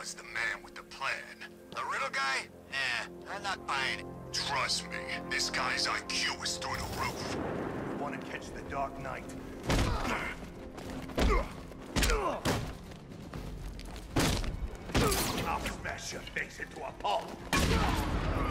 was the man with the plan. The riddle guy? I'm not buying it. Trust me, this guy's IQ is through the roof. You want to catch the Dark Knight? I'll smash your face into a pulp.